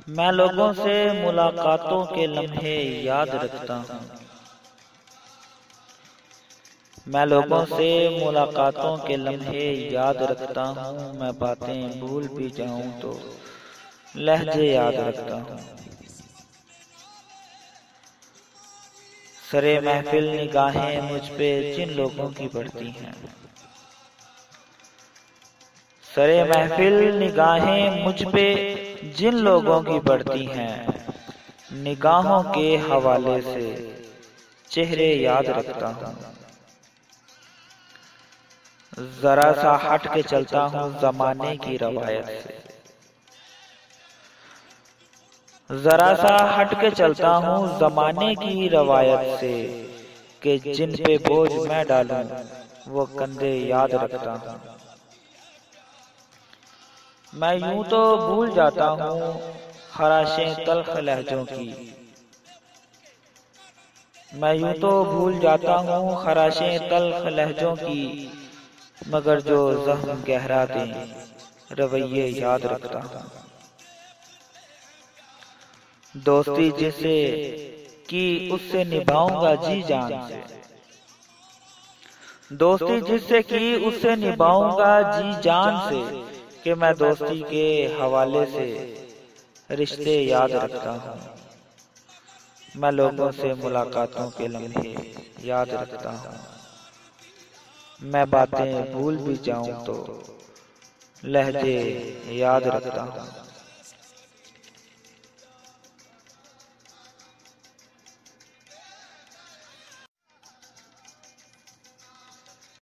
मैं लोगों से मुलाकातों के लम्हे याद रखता हूँ। मैं लोगों से मुलाकातों के लम्हे याद रखता हूँ। मैं बातें भूल भी जाऊँ तो लहजे याद रखता हूँ। सरे महफिल निगाहें मुझ पे जिन लोगों की पड़ती हैं, सरे महफिल निगाहें मुझ पे जिन लोगों की पड़ती हैं, निगाहों के हवाले से चेहरे याद रखता हूँ। जरा सा हट के चलता हूँ जमाने की रवायत से, जरा सा हट के चलता हूँ जमाने की रवायत से, कि जिन पे बोझ मैं डालूं वो कंधे याद रखता हूँ। मैं यूं तो भूल जाता हूँ खराशें तल्ख लहजों की, मैं यूं तो भूल जाता हूँ खराशें तल्ख लहजों की, मगर जो जख्म गहरा दें रवैये याद रखता हूँ। दोस्ती जिससे की उससे निभाऊंगा जी जान से, दोस्ती जिससे की उससे निभाऊंगा जी जान से, कि मैं दोस्ती के हवाले से रिश्ते याद रखता हूँ। मैं लोगों से मुलाकातों के लम्हे याद रखता हूँ। मैं बातें भूल भी जाऊं तो लहजे याद रखता हूँ।